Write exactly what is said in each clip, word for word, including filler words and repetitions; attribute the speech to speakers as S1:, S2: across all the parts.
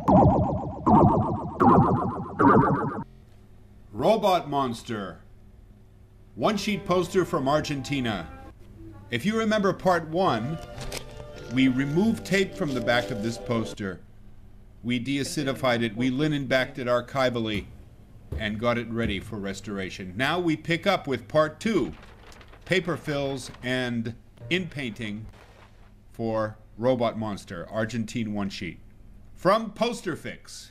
S1: Robot Monster. One-sheet poster from Argentina. If you remember part one, we removed tape from the back of this poster. We deacidified it, we linen-backed it archivally, and got it ready for restoration. Now we pick up with part two, paper fills and in-painting for Robot Monster, Argentine one-sheet. From Posterfix.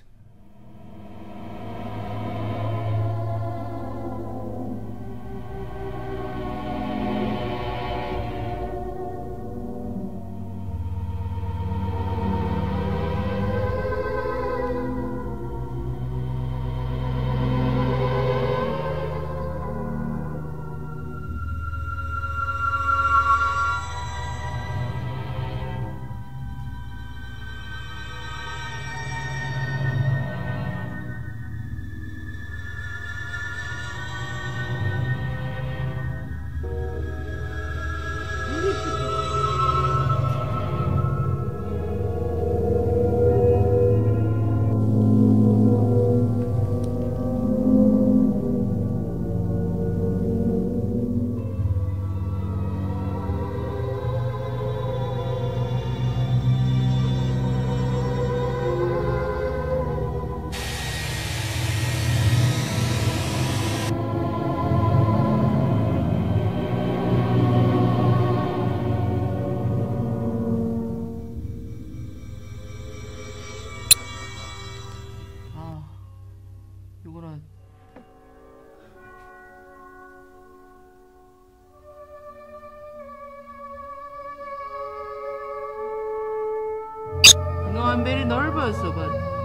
S2: 이거는 그동안 벨이 넓었어, but